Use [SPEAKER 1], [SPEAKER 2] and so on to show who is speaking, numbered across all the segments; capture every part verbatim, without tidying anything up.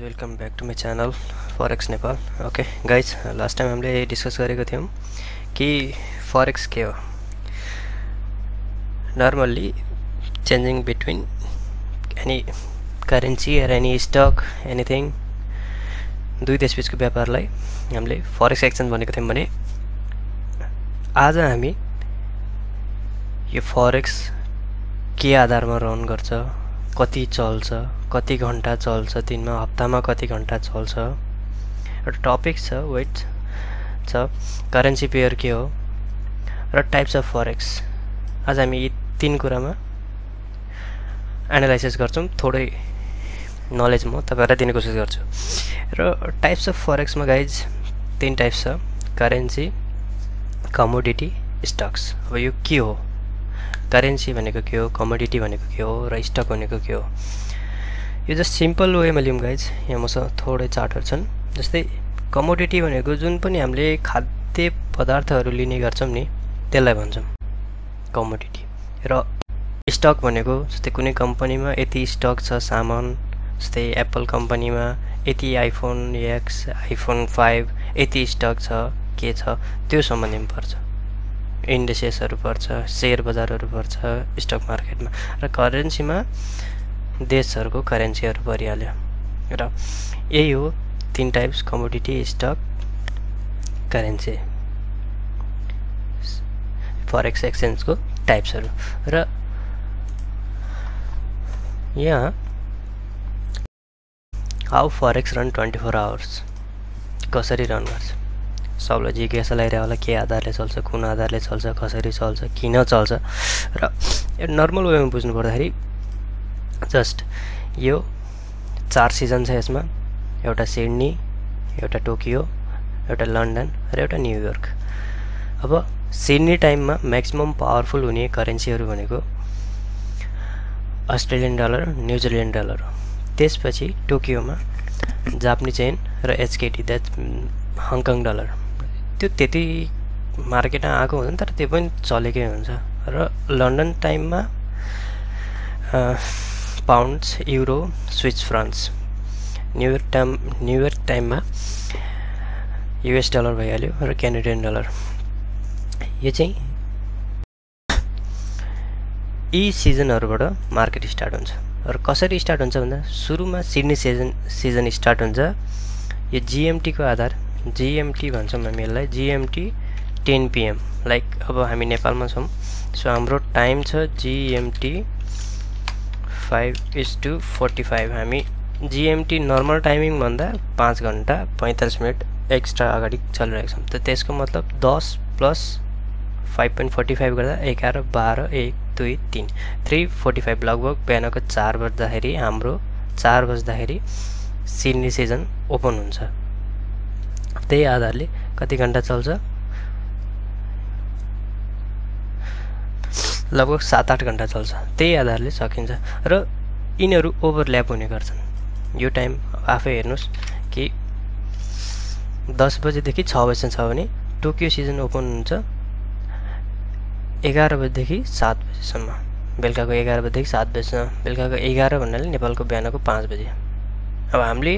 [SPEAKER 1] Welcome back to my channel forex Nepal. Okay guys, last time हामीले discuss गरेको थियौं कि फॉरेक्स के हो। Normally changing between any currency or any stock anything दुई देशबीचको व्यापारलाई हामीले फॉरेक्स एक्सचेन्ज भनेको थियौं भने आज हामी यो फॉरेक्स के आधारमा रन गर्छ, कति चल्छ, कति घण्टा चल्छ, दिनमा हप्तामा कति घण्टा चल्छ, एउटा टपिक छ, वेट छ, करेन्सी पेयर के हो र टाइप्स अफ फॉरेक्स। आज हामी यी तीन कुरामा एनालाइसिस गर्छौं। थोरै नलेज म तपाईहरुलाई दिने कोसिस गर्छु। र टाइप्स अफ फॉरेक्समा गाइज तीन टाइप्स छ, करेन्सी, कमोडिटी, स्टक्स। अब यो के हो, करेन्सी भनेको के हो, कमोडिटी भनेको के हो र स्टक भनेको के हो, यो जस्ट सिम्पल वेमा लियौँ गाइज। यहाँ मसँग थोरै चार्टहरु छन्। जस्तै कमोडिटी भनेको जुन पनि हामीले खाद्य पदार्थहरु लिने गर्छौं नि त्यसलाई भन्छौं कमोडिटी। र स्टक भनेको जस्तै कुनै कम्पनीमा यति स्टक छ सामान, जस्तै एप्पल कम्पनीमा यति आइफोन एक्स, आइफोन फाइभ यति स्टक छ, के छ त्यो सम्बन्धमा पर्छ। इन्डेसेसहरु पर्छ, शेयर बजारहरु पर्छ स्टक मार्केटमा। र करेन्सीमा देशहरुको करेन्सीहरु परिहाल्यो। र यही हो तीन types, commodity, stock, currency, forex एक्सचेन्जको टाइप्सहरु। र यहाँ how forex run twenty four hours कसरी रन गर्छ सबलाई जिज्ञासा लागिरहेको होला। के आधारले चल्छ, कुन आधारले चल्छ, कसरी चल्छ, किन चल्छ। र नर्मल वेमा बुझ्नु पर्दाखेरि जस्ट यो चार सिजन छ यसमा, एउटा सिडनी, एउटा टोकियो, एउटा लन्डन र एउटा न्युयोर्क। अब सिडनी टाइममा म्याक्सिमम पावरफुल हुने करेन्सीहरु भनेको अस्ट्रेलियन डलर, न्युजिल्यान्ड डलर हो। त्यसपछि टोकियोमा जापानिज येन र एचकेटी, द्याट हङकङ डलर। त्यो त्यति मार्केटमा आएको हुन्छ तर त्यो पनि चलेकै हुन्छ। र लन्डन टाइममा pounds, euro, Swiss francs. New York time New York टाइममा युएस डलर भइहाल्यो र क्यानेडियन डलर। यो चाहिँ यी सिजनहरुबाट मार्केट स्टार्ट हुन्छ। र कसरी स्टार्ट हुन्छ भन्दा सुरुमा सिडनी सिजन सिजन स्टार्ट हुन्छ। यो जीएमटी को आधार, जीएमटी भन्छौं हामी यसलाई, जीएमटी टेन पीएम। लाइक अब हामी नेपालमा छौं, सो हाम्रो टाइम छ GMT five is two forty five. हामी जीएमटी नर्मल टाइमिङ भन्दा पाँच घण्टा पैँतालिस मिनट एक्स्ट्रा अगाडि चलिरहेको छौं। त त्यसको मतलब दस plus five point forty five गर्दा एघार, बाह्र, एक, दुई, तीन, थ्री फोर्टी फाइभ। लगभग बिहानको चार बज्दाखेरि हाम्रो चार बज्दाखेरि सिडनी सिजन ओपन हुन्छ। त्यही आधारले कति घण्टा चल्छ, लगभग सात आठ घण्टा चल्छ। त्यही आधारले सकिन्छ। र यिनीहरू ओभरल्याप हुने गर्छन्। यो टाइम आफै हेर्नुस् कि दस बजेदेखि छ बजेसम्म छ भने टोकियो सिजन ओपन हुन्छ एघार बजेदेखि सात बजेसम्म, बेलुकाको एघार बजेदेखि सात बजेसम्म। बेलुकाको एघार भन्नाले नेपालको बिहानको पाँच बजे। अब हामीले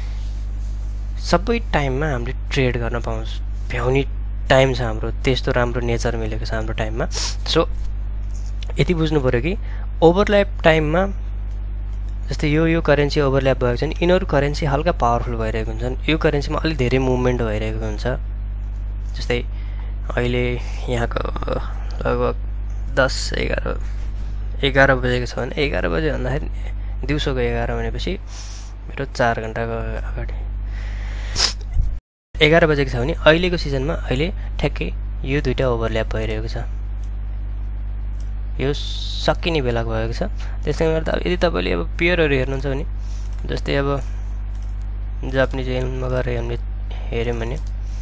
[SPEAKER 1] सबै टाइममा हामीले ट्रेड गर्न पाउँछ, भ्याउने टाइम छ हाम्रो, त्यस्तो राम्रो नेचर मिलेको छ हाम्रो टाइममा। सो यति बुझ्नु पर्यो कि ओभरल्याप टाइममा जस्तै यो यो करेन्सी ओभरल्याप भएको छ नि, यिनीहरू करेन्सी हल्का पावरफुल भइरहेको हुन्छन्, यो करेन्सीमा अलि धेरै मुभमेन्ट भइरहेको हुन्छ। जस्तै अहिले यहाँको लगभग दस एघार एघार बजेको छ भने एघार बजे भन्दाखेरि दिउँसोको एघार भनेपछि मेरो चार घण्टाको अगाडि एघार बजेको छ भने अहिलेको सिजनमा अहिले ठ्याक्कै यो दुईटा ओभरल्याप भइरहेको छ, यो सकिने बेलाको भएको छ। त्यसले गर्दा यदि तपाईले अब पेयरहरु हेर्नुहुन्छ भने जस्तै अब जापानिज येनमा गएर हामीले हेर्यौं भने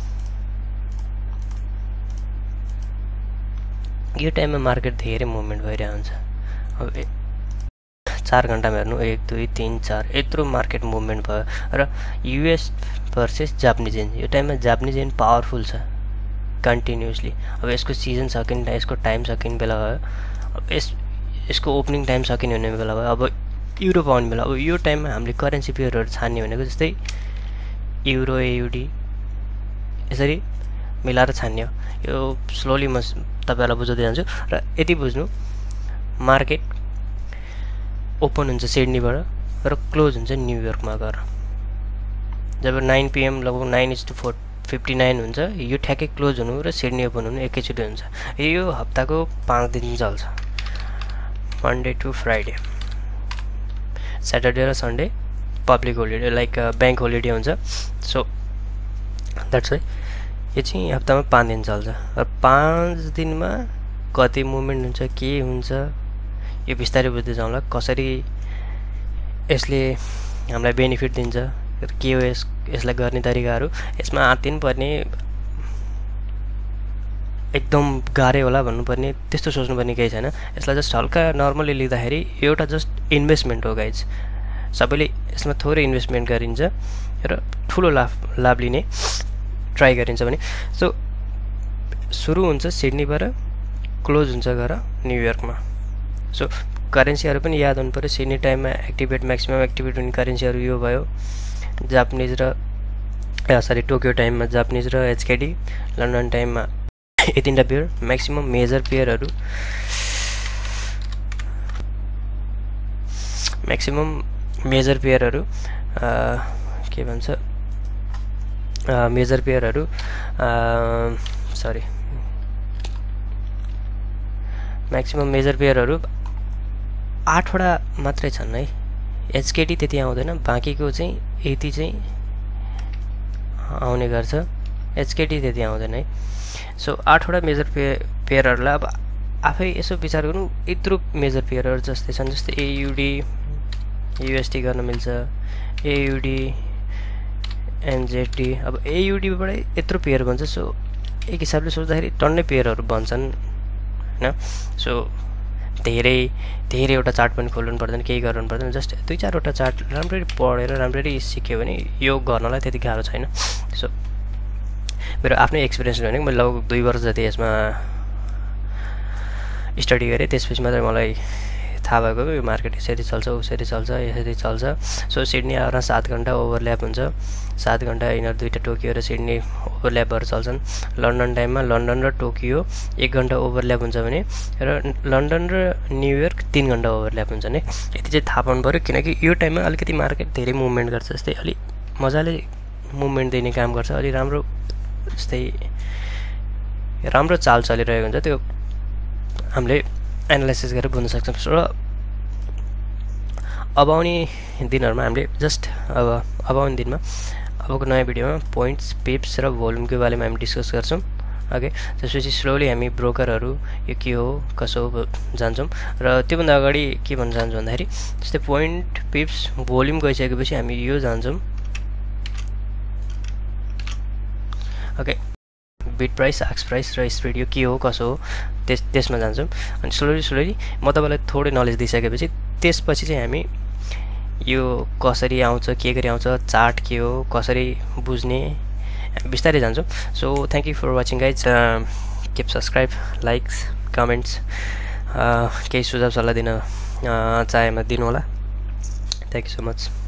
[SPEAKER 1] यो टाइममा मार्केट धेरै मुभमेन्ट भइरहेको हुन्छ। अब चार घण्टामा हेर्नु एक, दुई, तीन, चार यत्रो मार्केट मुभमेन्ट भयो। र युएस भर्सेस जापानिज येन, यो टाइममा जापानिज येन पावरफुल छ कन्टिन्युअसली। अब यसको सिजन सकिने, यसको टाइम सकिने बेला भयो, अब यस यसको ओपनिङ टाइम सकिने हुने बेला भयो। अब युरो पाउने बेला अब यो टाइममा हामीले करेन्सी पेयरहरू छान्ने भनेको जस्तै युरो एयुडी यसरी मिलाएर छान्ने हो। यो स्लोली म तपाईँहरूलाई बुझाउँदै जान्छु र यति बुझ्नु मार्केट ओपन हुन्छ सिडनीबाट र क्लोज हुन्छ न्युयोर्कमा गएर। जब नाइन पिएम लगभग nine is two four fifty nine हुन्छ यो ठ्याक्कै क्लोज हुनु र सिडनी ओपन हुनु एकैचोटि हुन्छ। यो हप्ताको पाँच दिन चल्छ, मन्डे टु फ्राइडे। स्याटरडे र Sunday public holiday like bank holiday हुन्छ। सो द्याट्स वाइ यो चाहिँ हप्तामा पाँच दिन चल्छ र पाँच दिनमा कति मुभमेन्ट हुन्छ के हुन्छ यो बिस्तारै बुझ्दै जाउँला। कसरी यसले हामीलाई बेनिफिट दिन्छ, के हो यस यसलाई गर्ने तरिकाहरू, यसमा आत्तिनु पर्ने एकदम गाह्रै होला भन्नुपर्ने त्यस्तो सोच्नुपर्ने केही छैन। यसलाई जस्ट हल्का नर्मली लिँदाखेरि एउटा जस्ट इन्भेस्टमेन्ट हो गाइज। सबैले यसमा थोरै इन्भेस्टमेन्ट गरिन्छ र ठुलो लाभ लाभ लिने ट्राई गरिन्छ भने। सो सुरु हुन्छ सिडनीबाट, क्लोज हुन्छ गएर न्युयोर्कमा। सो करेन्सीहरू पनि याद हुनु पऱ्यो। सिडनी टाइममा एक्टिभेट म्याक्सिमम एक्टिभेट हुने करेन्सीहरू यो भयो, जापानिज र सरी टोकियो टाइममा जापानिज र एचकेडी, लन्डन टाइममा यी तिनवटा पेयर म्याक्सिमम मेजर पेयरहरू म्याक्सिमम मेजर पेयरहरू के भन्छ मेजर पेयरहरू सरी म्याक्सिमम मेजर पेयरहरू आठवटा मात्रै छन् है। एचकेडी त्यति आउँदैन, बाँकीको चाहिँ यति चाहिँ आउने गर्छ, एचकेडी त्यति आउँदैन है। सो आठवटा मेजर पे पेयरहरूलाई अब आफै यसो विचार गर्नु, यत्रो मेजर पेयरहरू जस्तै छन्। जस्तै एयुडी युएसडी गर्न मिल्छ, एयुडी एनजेडी। अब एयुडीबाटै यत्रो पेयर भन्छ। सो एक हिसाबले सोच्दाखेरि टन्नै पेयरहरू भन्छन् होइन। सो धेरै धेरैवटा चार्ट पनि खोल्नु पर्दैन, केही गर्नु पर्दैन, जस्ट दुई चारवटा चार्ट राम्ररी पढेर राम्ररी सिक्यो भने यो गर्नलाई त्यति गाह्रो छैन। सो मेरो आफ्नै एक्सपिरियन्स भनेको मैले लगभग दुई वर्ष जति यसमा स्टडी गरेँ, त्यसपछि मात्रै मलाई थाहा भएको यो मार्केट यसरी चल्छ उसरी चल्छ यसरी चल्छ। सो सिडनी आएर सात घन्टा ओभरल्याप हुन्छ, सात घन्टा यिनीहरू दुईवटा टोकियो र सिडनी ओभरल्यापहरू चल्छन्। लन्डन टाइममा लन्डन र टोकियो एक घन्टा ओभरल्याप हुन्छ भने र लन्डन र न्युयोर्क तिन घन्टा ओभरल्याप हुन्छ नि। यति चाहिँ थाहा पाउनु पऱ्यो, किनकि यो टाइममा अलिकति मार्केट धेरै मुभमेन्ट गर्छ। जस्तै अलिक मजाले मुभमेन्ट दिने काम गर्छ, अलि राम्रो जस्तै राम्रो चाल चलिरहेको हुन्छ, त्यो हामीले एनालाइसिस गरेर बुझ्न सक्छौँ। र अब आउने दिनहरूमा हामीले जस्ट अब अब आउने दिनमा अबको नयाँ भिडियोमा पोइन्ट्स पिप्स र भोल्युमको बारेमा हामी डिस्कस गर्छौँ। ओके, त्यसपछि स्लोली हामी ब्रोकरहरू यो के हो कसो हो जान्छौँ। र त्योभन्दा अगाडि के भन्न चाहन्छु भन्दाखेरि जस्तै पोइन्ट पिप्स भोल्युम गइसकेपछि हामी यो जान्छौँ। ओके, बिट प्राइस, आक्स प्राइस र स्प्रेड यो के हो कसो हो त्यस त्यसमा जान्छौँ। अनि स्लोली स्लोली म तपाईँलाई थोरै नलेज दिइसकेपछि त्यसपछि चाहिँ हामी यो कसरी आउँछ के गरी आउँछ चार्ट के हो कसरी बुझ्ने बिस्तारै जान्छौँ। So thank you for watching guys, keep subscribe, likes, comments, केही सुझाव सल्लाह दिन चाहेमा दिनु होला। Thank you so much.